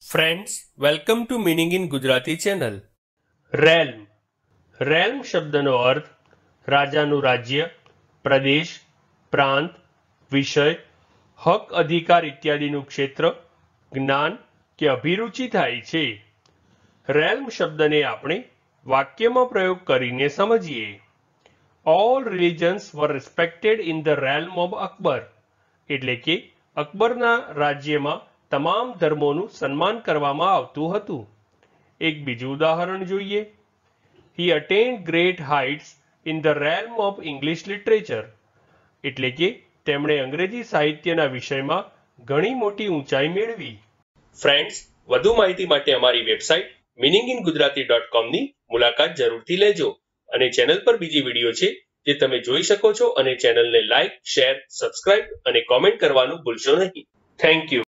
Friends, welcome to meaning in Gujarati channel. Realm. Realm શબ્દનો અર્થ રાજાનું રાજ્ય, પ્રદેશ, પ્રાંત, વિષય, હક, અધિકાર ઇત્યાદિનું ક્ષેત્ર, જ્ઞાન કે અભિરુચિ થાય છે. રેલ્મ શબ્દને આપણે વાક્યમાં પ્રયોગ કરીને સમજીએ. All religions were respected in the realm of Akbar. એટલે કે અકબરના રાજ્યમાં તમામ ધર્મોનું સન્માન કરવામાં આવતું હતું. એક બીજું ઉદાહરણ જોઈએ. He attained great heights in the realm of English literature. એટલે કે તેમણે અંગ્રેજી સાહિત્યના વિષયમાં ઘણી મોટી ઊંચાઈ મેળવી. ફ્રેન્ડ્સ, વધુ માહિતી માટે અમારી વેબસાઇટ meaninginggujarati.com ની મુલાકાત જરૂરથી લેજો અને ચેનલ પર બીજી વિડીયો છે જે તમે જોઈ શકો છો અને ચેનલને લાઈક, શેર, સબસ્ક્રાઇબ અને કોમેન્ટ કરવાનું ભૂલશો નહીં. Thank you.